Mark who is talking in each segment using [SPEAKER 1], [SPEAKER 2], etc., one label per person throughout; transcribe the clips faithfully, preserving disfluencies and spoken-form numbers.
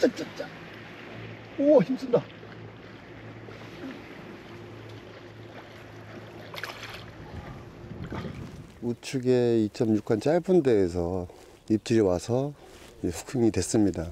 [SPEAKER 1] 짜짜짜. 우와, 힘쓴다. 우측에 이 점 육 간 짧은 데에서 입질이 와서 후킹이 됐습니다.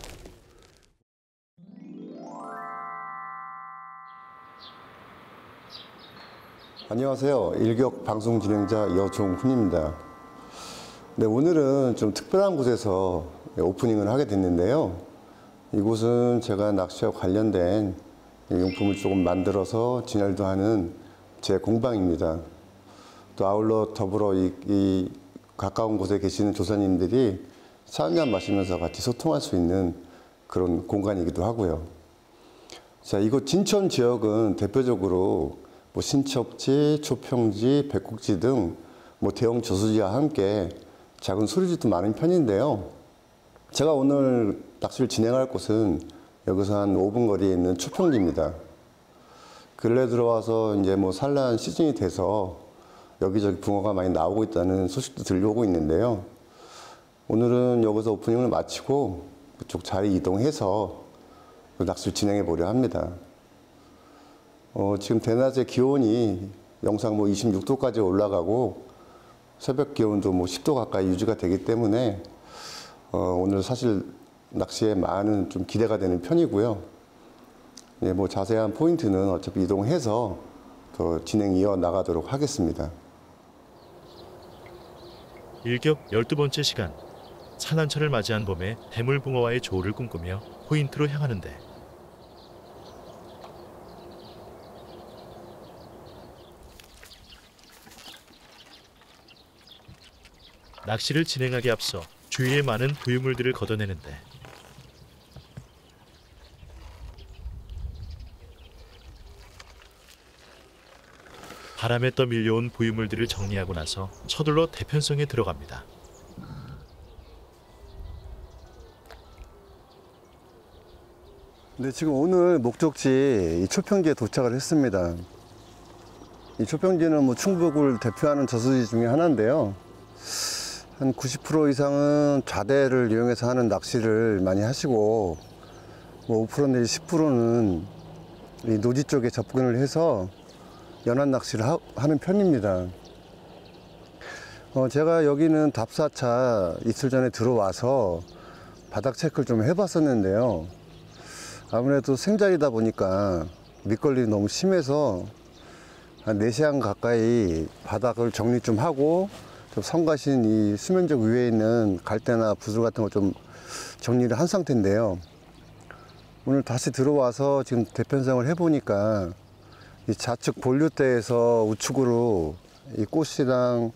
[SPEAKER 1] 안녕하세요. 일격 방송 진행자 여종훈입니다. 네, 오늘은 좀 특별한 곳에서 오프닝을 하게 됐는데요. 이곳은 제가 낚시와 관련된 용품을 조금 만들어서 진열도 하는 제 공방입니다. 또 아울러 더불어 이, 이 가까운 곳에 계시는 조사님들이 차 한잔 마시면서 같이 소통할 수 있는 그런 공간이기도 하고요. 자, 이곳 진천 지역은 대표적으로 뭐 신척지, 초평지, 백곡지 등 뭐 대형 저수지와 함께 작은 소리지도 많은 편인데요. 제가 오늘 낚시를 진행할 곳은 여기서 한 오 분 거리에 있는 초평지입니다. 근래 들어와서 이제 뭐 산란 시즌이 돼서 여기저기 붕어가 많이 나오고 있다는 소식도 들려오고 있는데요. 오늘은 여기서 오프닝을 마치고 그쪽 자리 이동해서 낚시를 진행해 보려 합니다. 어, 지금 대낮에 기온이 영상 뭐 이십육 도까지 올라가고 새벽 기온도 뭐 십 도 가까이 유지가 되기 때문에 어, 오늘 사실 낚시에 많은 좀 기대가 되는 편이고요. 예, 뭐 자세한 포인트는 어차피 이동해서 더 진행 이어 나가도록 하겠습니다.
[SPEAKER 2] 일격 열두 번째 시간, 산란철을 맞이한 봄에 대물붕어와의 조우를 꿈꾸며 포인트로 향하는데 낚시를 진행하기 앞서 주위에 많은 부유물들을 걷어내는데 바람에 떠 밀려온 부유물들을 정리하고 나서 서둘러 대편성에 들어갑니다.
[SPEAKER 1] 네, 지금 오늘 목적지 이 초평지에 도착을 했습니다. 이 초평지는 뭐 충북을 대표하는 저수지 중에 하나인데요. 한 구십 퍼센트 이상은 좌대를 이용해서 하는 낚시를 많이 하시고 뭐 오 퍼센트 내지 십 퍼센트는 이 노지 쪽에 접근을 해서 연안 낚시를 하, 하는 편입니다. 어, 제가 여기는 답사차 이틀 전에 들어와서 바닥 체크를 좀 해봤었는데요. 아무래도 생자리다 보니까 밑걸림이 너무 심해서 한 네 시간 가까이 바닥을 정리 좀 하고 좀 성가신 이 수면적 위에 있는 갈대나 부슬 같은 거 좀 정리를 한 상태인데요. 오늘 다시 들어와서 지금 대편성을 해보니까 이 좌측 본류대에서 우측으로 이 꽃이랑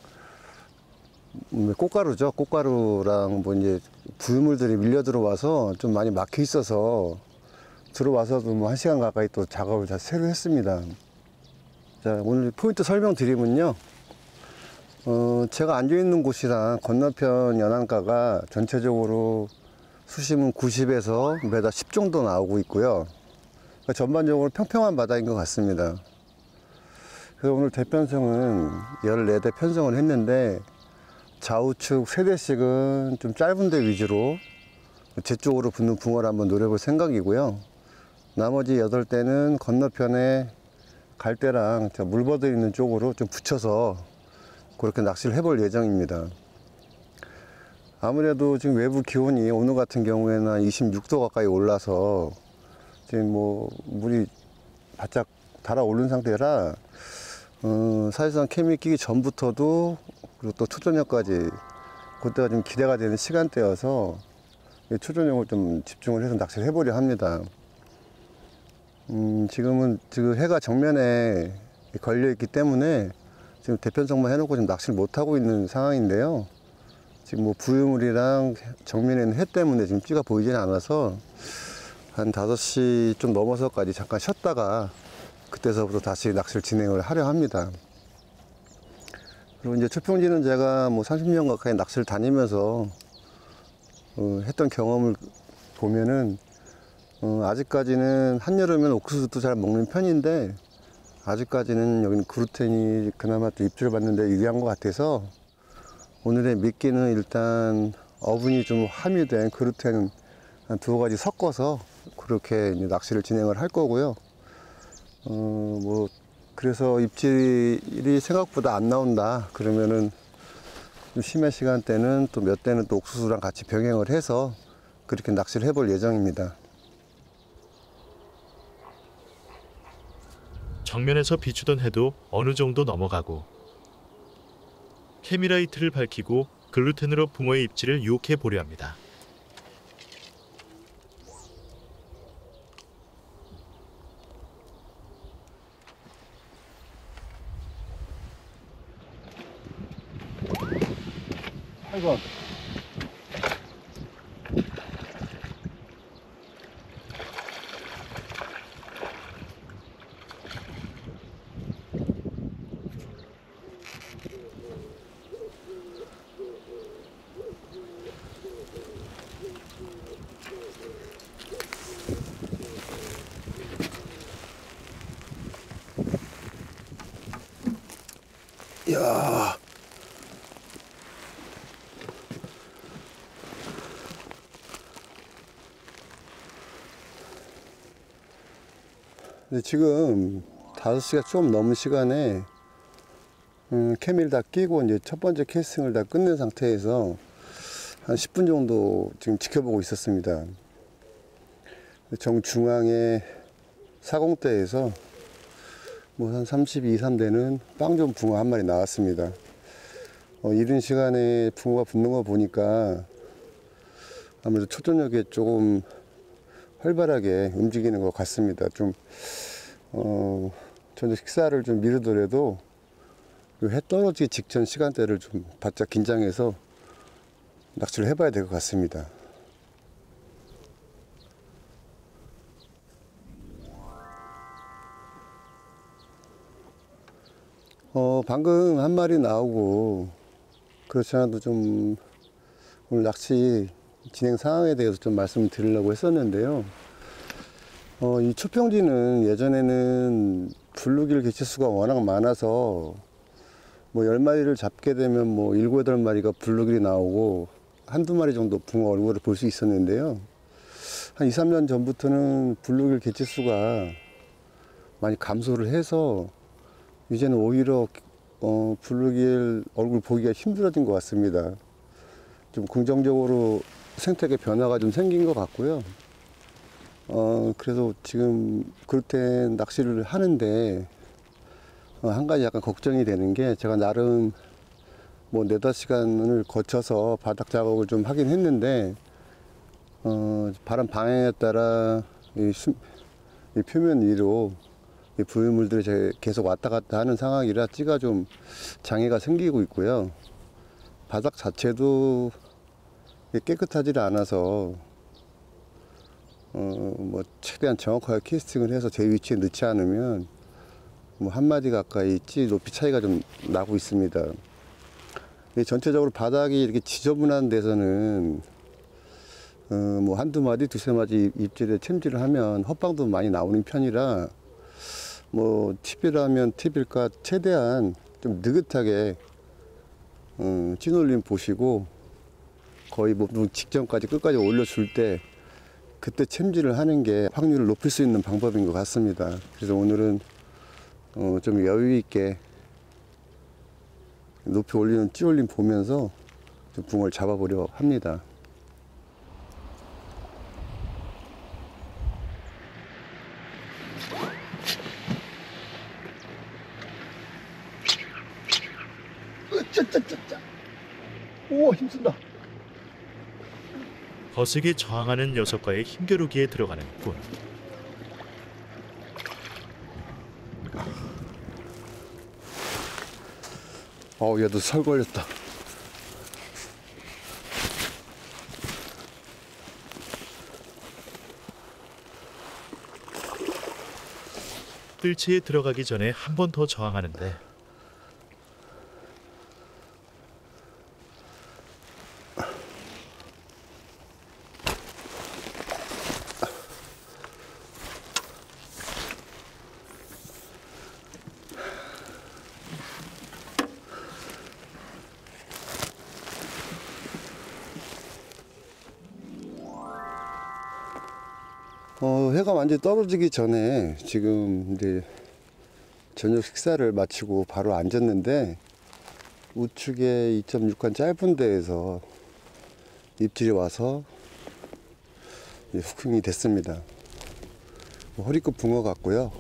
[SPEAKER 1] 꽃가루죠. 꽃가루랑 뭐 이제 부유물들이 밀려 들어와서 좀 많이 막혀 있어서 들어와서도 뭐 한 시간 가까이 또 작업을 다 새로 했습니다. 자, 오늘 포인트 설명드리면요. 어, 제가 앉아있는 곳이랑 건너편 연안가가 전체적으로 수심은 구십에서 메다 십 정도 나오고 있고요. 그러니까 전반적으로 평평한 바닥인 것 같습니다. 그래서 오늘 대편성은 열네 대 편성을 했는데 좌우측 세 대씩은 좀 짧은 데 위주로 제 쪽으로 붙는 붕어를 한번 노려볼 생각이고요. 나머지 여덟 대는 건너편에 갈대랑 물버드 있는 쪽으로 좀 붙여서 그렇게 낚시를 해볼 예정입니다. 아무래도 지금 외부 기온이 오늘 같은 경우에는 이십육 도 가까이 올라서 지금 뭐 물이 바짝 달아오른 상태라 어, 사실상 케미 끼기 전부터도 그리고 또 초저녁까지 그때가 좀 기대가 되는 시간대여서 초저녁을 좀 집중을 해서 낚시를 해보려 합니다. 음, 지금은 지금 해가 정면에 걸려 있기 때문에 지금 대편성만 해놓고 지금 낚시를 못하고 있는 상황인데요. 지금 뭐 부유물이랑 정면에는 해 때문에 지금 찌가 보이지는 않아서 한 다섯 시 좀 넘어서까지 잠깐 쉬었다가 그때서부터 다시 낚시를 진행을 하려 합니다. 그리고 이제 초평지는 제가 뭐 삼십 년 가까이 낚시를 다니면서 어, 했던 경험을 보면은 어, 아직까지는 한여름엔 옥수수도 잘 먹는 편인데 아직까지는 여기는 그루텐이 그나마 또 입질을 받는데 유리한 것 같아서 오늘의 미끼는 일단 어분이 좀 함유된 그루텐 한 두어 가지 섞어서 그렇게 이제 낚시를 진행을 할 거고요. 어, 뭐, 그래서 입질이 생각보다 안 나온다. 그러면은 좀 심야 시간대는 또 몇 대는 또 옥수수랑 같이 병행을 해서 그렇게 낚시를 해볼 예정입니다.
[SPEAKER 2] 정면에서 비추던 해도 어느 정도 넘어가고 케미라이트를 밝히고 글루텐으로 붕어의 입질을 유혹해 보려 합니다.
[SPEAKER 1] 아이고. 이야. 근데 지금 다섯 시가 좀 넘은 시간에 음, 케미를 다 끼고 이제 첫 번째 캐스팅을 다 끝낸 상태에서 한 십 분 정도 지금 지켜보고 있었습니다. 정중앙에 사공대에서 뭐 한 삼십이, 삼 대는 빵좀 붕어 한 마리 나왔습니다. 어, 이른 시간에 붕어가 붙는 거 보니까 아무래도 초저녁에 조금 활발하게 움직이는 것 같습니다. 좀, 어, 저녁 식사를 좀 미루더라도 해 떨어지기 직전 시간대를 좀 바짝 긴장해서 낚시를 해봐야 될 것 같습니다. 어, 방금 한 마리 나오고, 그렇지 않아도 좀, 오늘 낚시 진행 상황에 대해서 좀 말씀을 드리려고 했었는데요. 어, 이 초평지는 예전에는 블루길 개체수가 워낙 많아서, 뭐, 열 마리를 잡게 되면 뭐, 일곱, 여덟 마리가 블루길이 나오고, 한두 마리 정도 붕어 얼굴을 볼 수 있었는데요. 한 이, 삼 년 전부터는 블루길 개체수가 많이 감소를 해서, 이제는 오히려 어, 블루길 얼굴 보기가 힘들어진 것 같습니다. 좀 긍정적으로 생태계 변화가 좀 생긴 것 같고요. 어, 그래서 지금 그렇게 낚시를 하는데 어, 한 가지 약간 걱정이 되는 게, 제가 나름 뭐 네다섯 시간을 거쳐서 바닥 작업을 좀 하긴 했는데 어, 바람 방향에 따라 이, 수, 이 표면 위로 이 부유물들이 계속 왔다 갔다 하는 상황이라 찌가 좀 장애가 생기고 있고요. 바닥 자체도 깨끗하지 않아서 어, 뭐 최대한 정확하게 캐스팅을 해서 제 위치에 넣지 않으면 뭐 한 마디 가까이 찌 높이 차이가 좀 나고 있습니다. 전체적으로 바닥이 이렇게 지저분한 데서는 어, 뭐 한두 마디, 두세 마디 입질에 챔질을 하면 헛방도 많이 나오는 편이라, 뭐 팁이라면 팁일까 최대한 좀 느긋하게 어, 찌놀림 보시고 거의 뭐 직전까지 끝까지 올려줄 때 그때 챔질을 하는 게 확률을 높일 수 있는 방법인 것 같습니다. 그래서 오늘은 어, 좀 여유 있게 높이 올리는 찌올림 보면서 좀 붕어를 잡아보려 합니다. 짜짜짜짜. 오, 힘쓴다.
[SPEAKER 2] 거세게 저항하는 녀석과의 힘겨루기에 들어가는 꾼.
[SPEAKER 1] 어, 얘도 설 걸렸다.
[SPEAKER 2] 뜰채에 들어가기 전에 한 번 더 저항하는데
[SPEAKER 1] 어, 해가 완전히 떨어지기 전에 지금 이제 저녁 식사를 마치고 바로 앉았는데 우측에 이 점 육 간 짧은 데에서 입질이 와서 후킹이 됐습니다. 허리끝 붕어 같고요.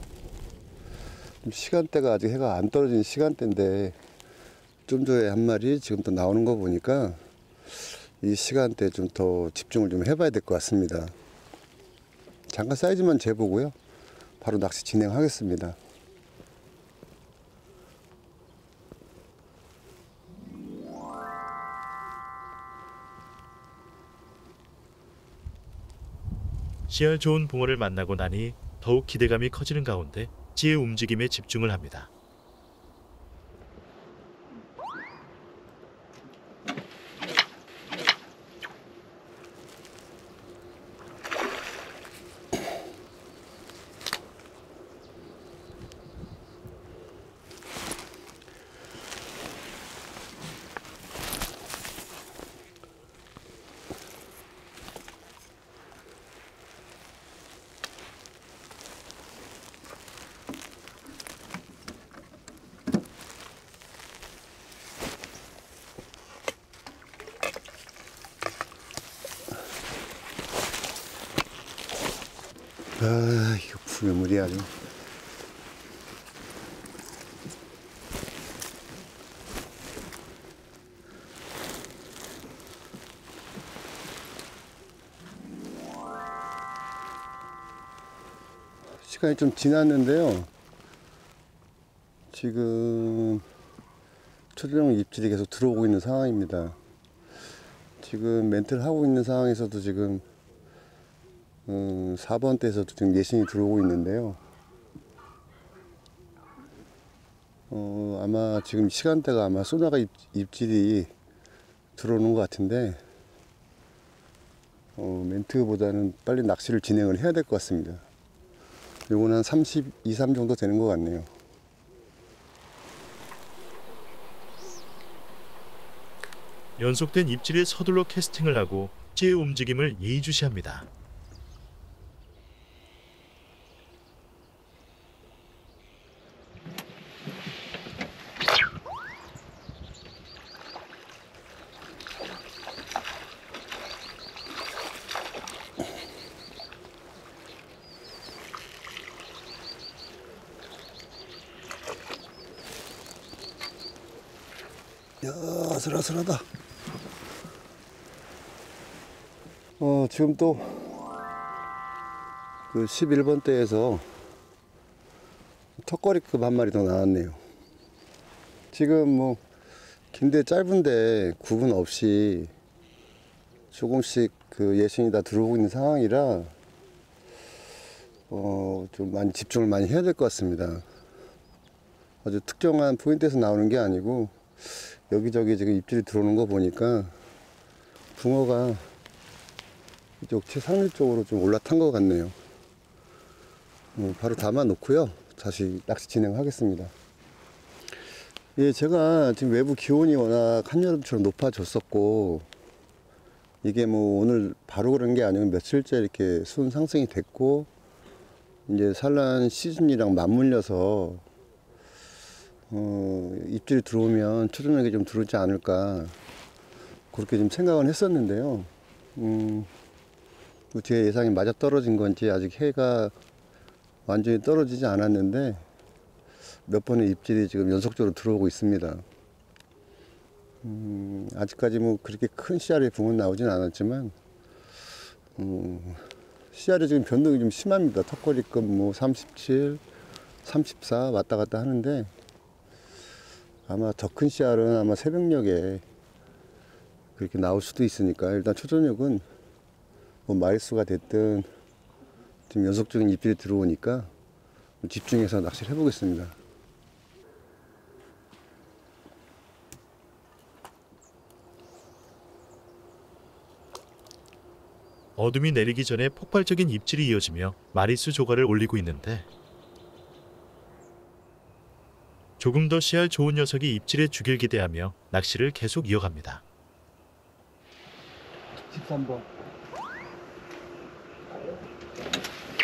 [SPEAKER 1] 시간대가 아직 해가 안 떨어진 시간대인데 좀 전에 한 마리 지금 또 나오는 거 보니까 이 시간대에 좀 더 집중을 좀 해봐야 될 것 같습니다. 잠깐 사이즈만 재보고요. 바로 낚시 진행하겠습니다.
[SPEAKER 2] 씨알 좋은 붕어를 만나고 나니 더욱 기대감이 커지는 가운데 찌의 움직임에 집중을 합니다.
[SPEAKER 1] 아, 이거 붕어물이 아주. 시간이 좀 지났는데요. 지금 초저녁 입질이 계속 들어오고 있는 상황입니다. 지금 멘트를 하고 있는 상황에서도 지금 음, 사 번대에서도 지금 예신이 들어오고 있는데요. 어, 아마 지금 시간대가 아마 소나가 입, 입질이 들어오는 것 같은데 어, 멘트보다는 빨리 낚시를 진행을 해야 될 것 같습니다. 요거는 한 삼십이, 삼 정도 되는 것 같네요.
[SPEAKER 2] 연속된 입질에 서둘러 캐스팅을 하고 찌의 움직임을 예의주시합니다.
[SPEAKER 1] 야, 아슬아슬하다. 어, 지금 또 그 십일 번대에서 턱걸이급 한 마리 더 나왔네요. 지금 뭐 긴데 짧은데 구분 없이 조금씩 그 예신이 다 들어오고 있는 상황이라 어, 좀 많이 집중을 많이 해야 될 것 같습니다. 아주 특정한 포인트에서 나오는 게 아니고 여기저기 지금 입질이 들어오는 거 보니까 붕어가 이쪽 최상류 쪽으로 좀 올라탄 것 같네요. 어, 바로 담아 놓고요. 다시 낚시 진행하겠습니다. 예, 제가 지금 외부 기온이 워낙 한여름처럼 높아졌었고 이게 뭐 오늘 바로 그런 게 아니고 며칠째 이렇게 수온 상승이 됐고 이제 산란 시즌이랑 맞물려서 어, 입질이 들어오면 초저녁에 좀 들어오지 않을까 그렇게 좀 생각은 했었는데요. 음, 제 예상이 맞아 떨어진 건지 아직 해가 완전히 떨어지지 않았는데 몇 번의 입질이 지금 연속적으로 들어오고 있습니다. 음, 아직까지 뭐 그렇게 큰 씨알의 붕은 나오진 않았지만 음, 씨알이 지금 변동이 좀 심합니다. 턱걸이급 뭐 삼십칠, 삼십사 왔다 갔다 하는데 아마 더 큰 씨알은 아마 새벽녘에 그렇게 나올 수도 있으니까 일단 초저녁은 뭐 마리수가 됐든 지금 연속적인 입질이 들어오니까 집중해서 낚시를 해보겠습니다.
[SPEAKER 2] 어둠이 내리기 전에 폭발적인 입질이 이어지며 마리수 조가를 올리고 있는데 조금 더 씨알 좋은 녀석이 입질에 주길 기대하며 낚시를 계속 이어갑니다.
[SPEAKER 1] 십삼 번.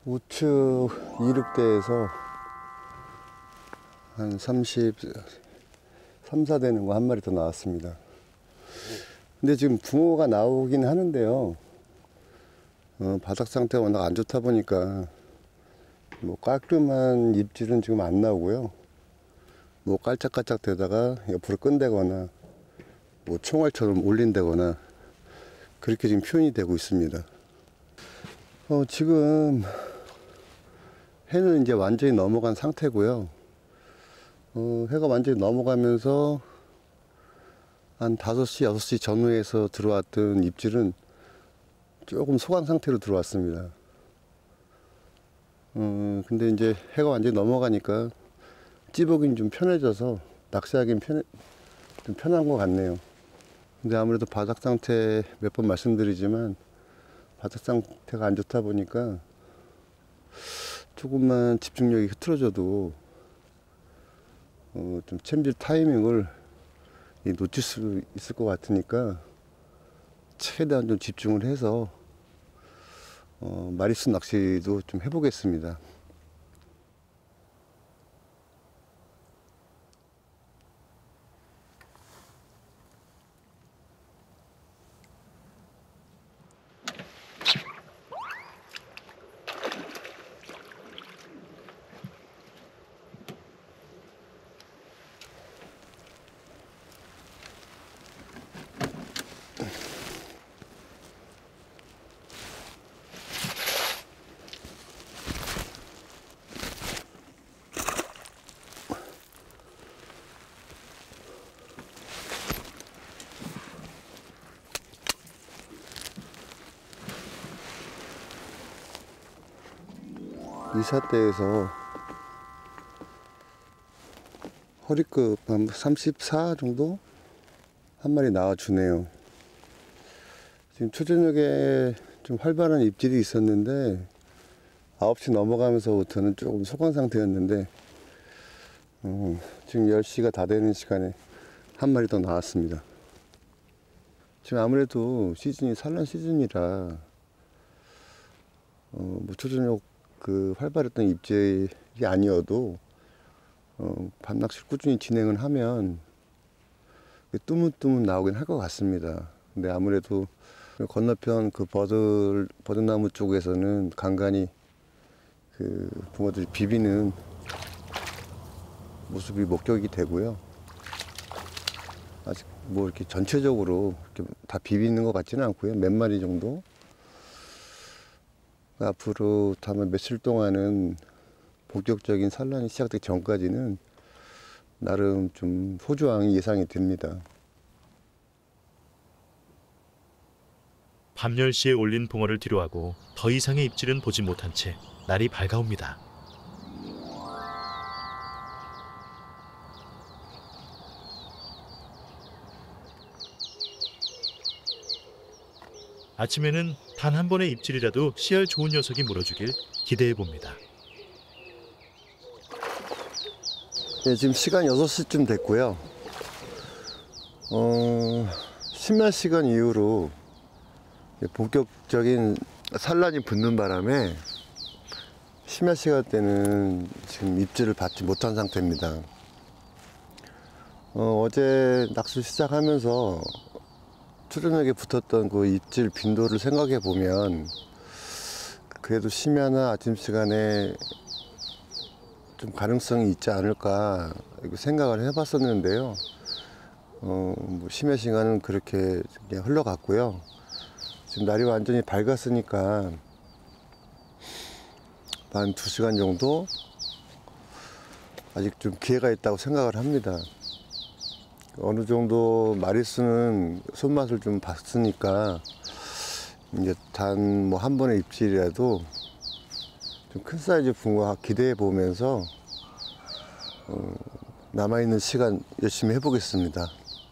[SPEAKER 1] 우측 이륙대에서 한 삼십, 삼, 사 되는 거 한 마리 더 나왔습니다. 근데 지금 붕어가 나오긴 하는데요. 어, 바닥 상태가 워낙 안 좋다 보니까 뭐 깔끔한 입질은 지금 안 나오고요. 뭐 깔짝깔짝 되다가 옆으로 끈대거나 뭐 총알처럼 올린다거나 그렇게 지금 표현이 되고 있습니다. 어, 지금 해는 이제 완전히 넘어간 상태고요. 어, 해가 완전히 넘어가면서 한 다섯 시, 여섯 시 전후에서 들어왔던 입질은 조금 소강 상태로 들어왔습니다. 어, 근데 이제 해가 완전히 넘어가니까 찌보기는 좀 편해져서 낚시하기는 편, 좀 편한 것 같네요. 근데 아무래도 바닥 상태 몇 번 말씀드리지만 바닥 상태가 안 좋다 보니까 조금만 집중력이 흐트러져도 어, 좀 챔질 타이밍을 놓칠 수 있을 것 같으니까 최대한 좀 집중을 해서 어, 마리수 낚시도 좀 해보겠습니다. 이삿대에서 허리급 한 삼십사 정도 한 마리 나와주네요. 지금 초저녁에 좀 활발한 입질이 있었는데 아홉 시 넘어가면서부터는 조금 소강 상태였는데 어, 지금 열 시가 다 되는 시간에 한 마리 더 나왔습니다. 지금 아무래도 시즌이 산란 시즌이라 어, 뭐 초저녁 그 활발했던 입질이 아니어도 어, 밤낚시를 꾸준히 진행을 하면 뚜문뚜문 나오긴 할 것 같습니다. 근데 아무래도 건너편 그 버들, 버들나무 쪽에서는 간간히 그 붕어들이 비비는 모습이 목격이 되고요. 아직 뭐 이렇게 전체적으로 이렇게 다 비비는 것 같지는 않고요. 몇 마리 정도. 앞으로 다음 며칠 동안은 본격적인 산란이 시작되기 전까지는 나름 좀 호주왕이 예상이 됩니다.
[SPEAKER 2] 밤 열 시에 올린 붕어를 뒤로하고 더 이상의 입질은 보지 못한 채 날이 밝아옵니다. 아침에는 단 한 번의 입질이라도 씨알 좋은 녀석이 물어주길 기대해 봅니다.
[SPEAKER 1] 네, 지금 시간 여섯 시쯤 됐고요. 어, 십몇 시간 이후로 본격적인 산란이 붙는 바람에 십몇 시간 때는 지금 입질을 받지 못한 상태입니다. 어, 어제 낚시 시작하면서 초저녁에 붙었던 그 입질 빈도를 생각해 보면 그래도 심야나 아침 시간에 좀 가능성이 있지 않을까 생각을 해봤었는데요. 어, 뭐 심야 시간은 그렇게 흘러갔고요. 지금 날이 완전히 밝았으니까 한 두 시간 정도 아직 좀 기회가 있다고 생각을 합니다. 어느 정도 마리수는 손맛을 좀 봤으니까 이제 단 뭐 한 번의 입질이라도 좀 큰 사이즈 붕어 기대해 보면서 어, 남아있는 시간 열심히 해보겠습니다.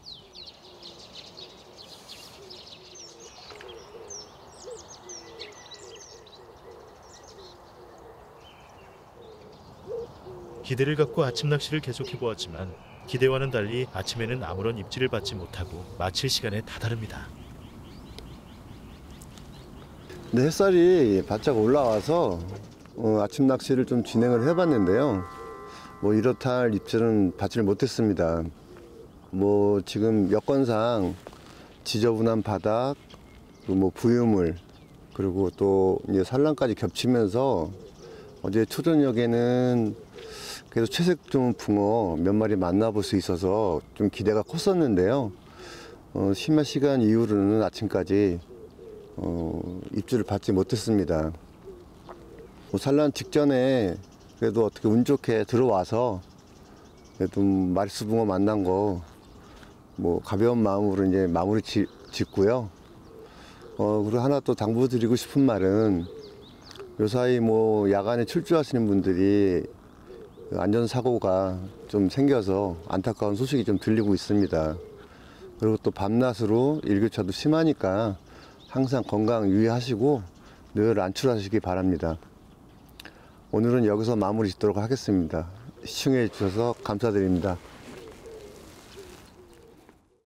[SPEAKER 2] 기대를 갖고 아침 낚시를 계속해 보았지만 기대와는 달리 아침에는 아무런 입질을 받지 못하고 마칠 시간에 다다릅니다.
[SPEAKER 1] 근데 햇살이 바짝 올라와서 어, 아침 낚시를 좀 진행을 해봤는데요. 뭐 이렇다 할 입질은 받지를 못했습니다. 뭐 지금 여건상 지저분한 바닥, 그리고 뭐 부유물, 그리고 또 이제 산란까지 겹치면서 어제 초저녁에는 그래도 채색 좋은 붕어 몇 마리 만나볼 수 있어서 좀 기대가 컸었는데요. 어, 심야 시간 이후로는 아침까지 어, 입질을 받지 못했습니다. 뭐 산란 직전에 그래도 어떻게 운 좋게 들어와서 그래도 마리수 붕어 만난 거 뭐 가벼운 마음으로 이제 마무리 지, 짓고요. 어, 그리고 하나 또 당부드리고 싶은 말은 요사이 뭐 야간에 출조하시는 분들이 안전사고가 좀 생겨서 안타까운 소식이 좀 들리고 있습니다. 그리고 또 밤낮으로 일교차도 심하니까 항상 건강 유의하시고 늘 안출하시기 바랍니다. 오늘은 여기서 마무리 짓도록 하겠습니다. 시청해 주셔서 감사드립니다.